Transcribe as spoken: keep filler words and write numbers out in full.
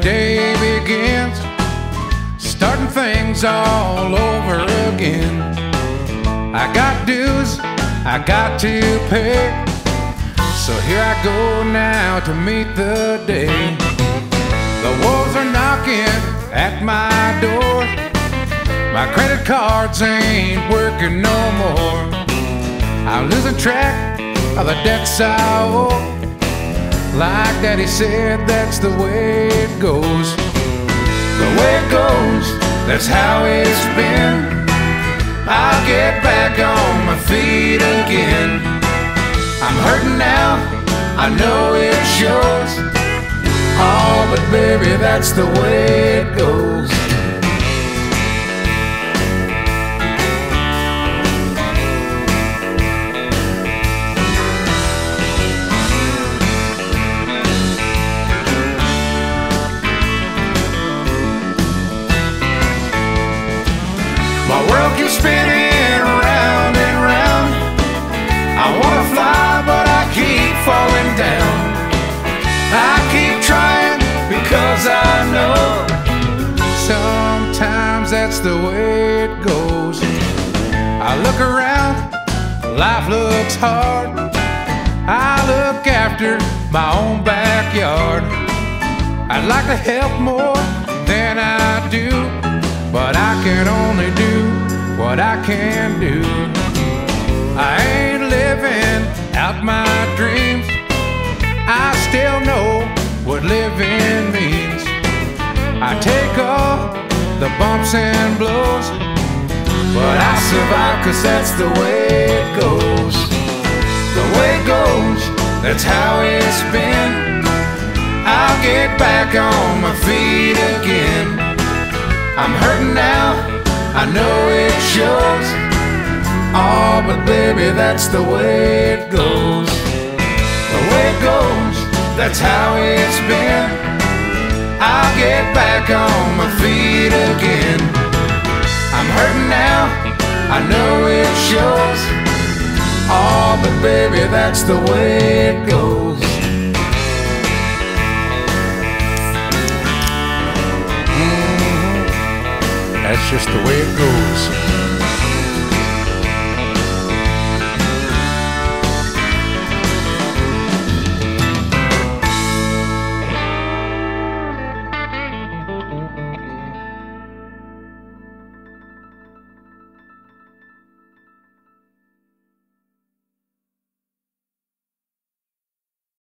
day begins, starting things all over again. I got dues I got to pay, so here I go now to meet the day. The wolves are knocking at my door. My credit cards ain't working no more. I'm losing track of the debts I owe. Like Daddy said, that's the way it goes. The way it goes, that's how it's been. I'll get back on my feet again. I'm hurting now, I know it shows. Oh, but baby, that's the way it goes. My world keeps spinning round and round. I wanna fly, but I keep falling down. I keep trying because I know sometimes that's the way it goes. I look around, life looks hard. I look after my own backyard. I'd like to help more than I do, but I can only do what I can do. I ain't living out my dreams. I still know what living means. I take all the bumps and blows, but I survive 'cause that's the way it goes. The way it goes, that's how it's been. I'll get back on my feet again. I'm hurting now, I know it shows. Oh, but baby, that's the way it goes. The way it goes, that's how it's been. I'll get back on my feet again. I'm hurting now, I know it shows. Oh, but baby, that's the way it goes. That's just the way it goes.